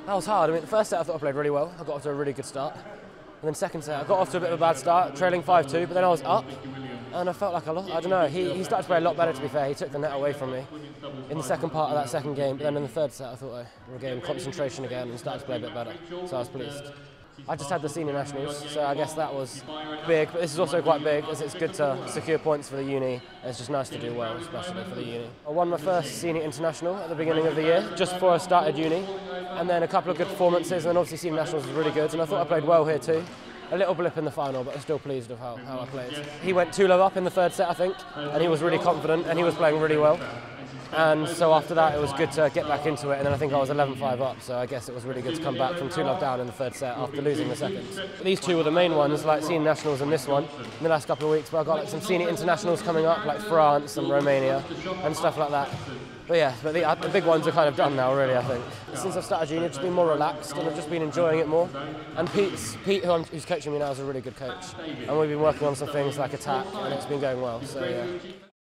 That was hard. I mean, the first set I thought I played really well. I got off to a really good start. And then second set, I got off to a bit of a bad start, trailing 5-2, but then I was up, and I felt like I lost. I don't know, he started to play a lot better, to be fair. He took the net away from me in the second part of that second game, but then in the third set I thought I regained concentration again and started to play a bit better, so I was pleased. I just had the senior nationals, so I guess that was big, but this is also quite big as it's good to secure points for the uni. It's just nice to do well, especially for the uni. I won my first senior international at the beginning of the year, just before I started uni, and then a couple of good performances, and then obviously senior nationals was really good, and I thought I played well here too. A little blip in the final, but I'm still pleased with how I played. He went 2-0 up in the third set, I think, and he was really confident, and he was playing really well. And so after that, it was good to get back into it, and then I think I was 11-5 up, so I guess it was really good to come back from 2-0 down in the third set after losing the second. These two were the main ones, like senior nationals and this one, in the last couple of weeks, but I've got like some senior internationals coming up, like France and Romania, and stuff like that. But yeah, the big ones are kind of done now, really, I think. Since I've started junior, I've just been more relaxed, and I've just been enjoying it more. And Pete, who's coaching me now, is a really good coach. And we've been working on some things like attack, and it's been going well, so yeah.